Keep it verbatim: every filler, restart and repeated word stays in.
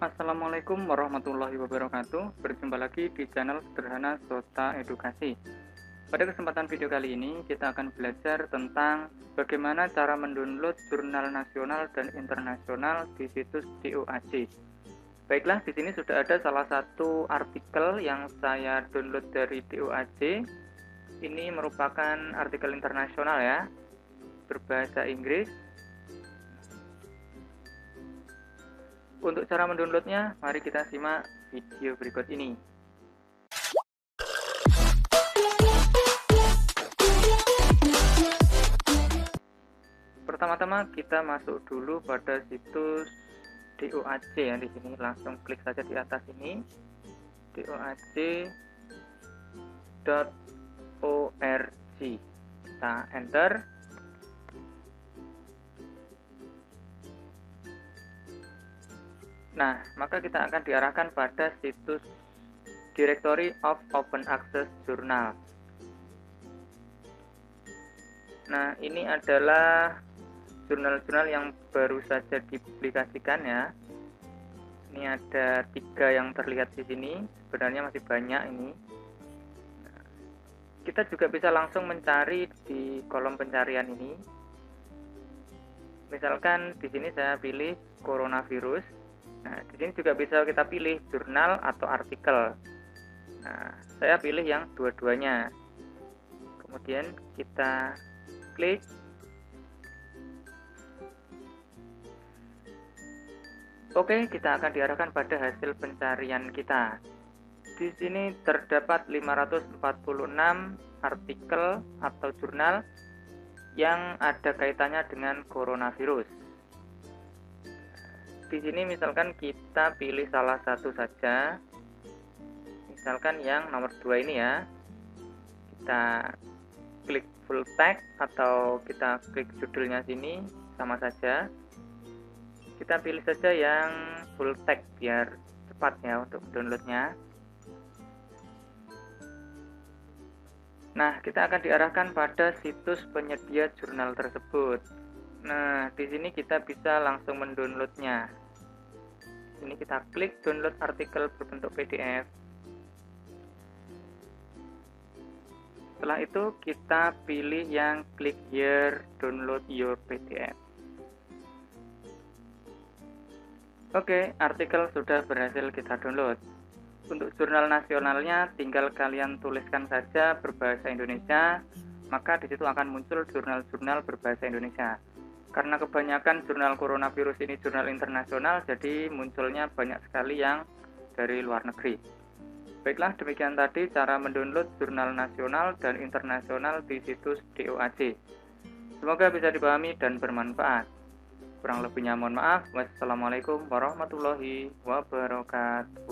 Assalamualaikum warahmatullahi wabarakatuh. Berjumpa lagi di channel Sederhana Sota Edukasi. Pada kesempatan video kali ini kita akan belajar tentang bagaimana cara mendownload jurnal nasional dan internasional di situs D O A J. Baiklah, di sini sudah ada salah satu artikel yang saya download dari D O A J. Ini merupakan artikel internasional ya, berbahasa Inggris. Untuk cara mendownloadnya, mari kita simak video berikut ini. Pertama-tama kita masuk dulu pada situs D O A J ya, di sini langsung klik saja di atas ini D O A J dot org. Kita enter. Nah, maka kita akan diarahkan pada situs Directory of Open Access Journal. Nah, ini adalah jurnal-jurnal yang baru saja dipublikasikan ya. Ini ada tiga yang terlihat di sini, sebenarnya masih banyak ini. Kita juga bisa langsung mencari di kolom pencarian ini. Misalkan di sini saya pilih coronavirus. Nah, di sini juga bisa kita pilih jurnal atau artikel. Nah, saya pilih yang dua-duanya. Kemudian kita klik. Oke, kita akan diarahkan pada hasil pencarian kita. Di sini terdapat lima ratus empat puluh enam artikel atau jurnal yang ada kaitannya dengan coronavirus. Di sini misalkan kita pilih salah satu saja, misalkan yang nomor dua ini ya, kita klik full text atau kita klik judulnya sini, sama saja. Kita pilih saja yang full text biar cepat ya untuk downloadnya. Nah, kita akan diarahkan pada situs penyedia jurnal tersebut. Nah, di sini kita bisa langsung mendownloadnya. Ini kita klik download artikel berbentuk P D F. Setelah itu kita pilih yang klik here download your P D F. Oke, artikel sudah berhasil kita download. Untuk jurnal nasionalnya tinggal kalian tuliskan saja berbahasa Indonesia, maka di situ akan muncul jurnal-jurnal berbahasa Indonesia. Karena kebanyakan jurnal coronavirus ini jurnal internasional, jadi munculnya banyak sekali yang dari luar negeri. Baiklah, demikian tadi cara mendownload jurnal nasional dan internasional di situs D O A J. Semoga bisa dipahami dan bermanfaat. Kurang lebihnya mohon maaf. Wassalamualaikum warahmatullahi wabarakatuh.